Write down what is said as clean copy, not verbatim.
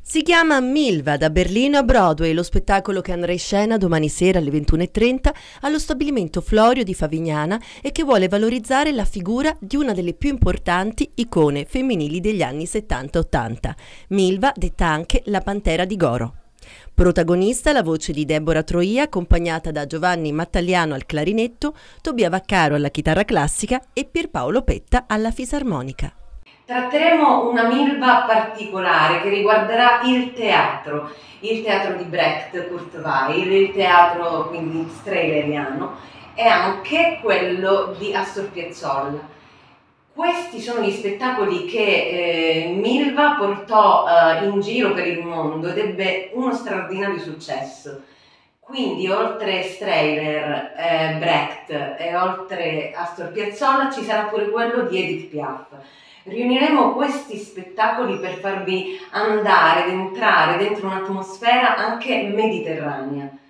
Si chiama Milva, da Berlino a Broadway, lo spettacolo che andrà in scena domani sera alle 21:30 allo stabilimento Florio di Favignana e che vuole valorizzare la figura di una delle più importanti icone femminili degli anni 70-80, Milva, detta anche la Pantera di Goro. Protagonista la voce di Deborah Troia, accompagnata da Giovanni Mattagliano al clarinetto, Tobia Vaccaro alla chitarra classica e Pierpaolo Petta alla fisarmonica. Tratteremo una Milva particolare che riguarderà il teatro di Brecht, Kurt Weill, il teatro quindi strehleriano e anche quello di Astor Piazzolla. Questi sono gli spettacoli che Milva portò in giro per il mondo ed ebbe uno straordinario successo. Quindi oltre Strehler, Brecht e oltre Astor Piazzolla ci sarà pure quello di Edith Piaf. Riuniremo questi spettacoli per farvi andare ed entrare dentro un'atmosfera anche mediterranea.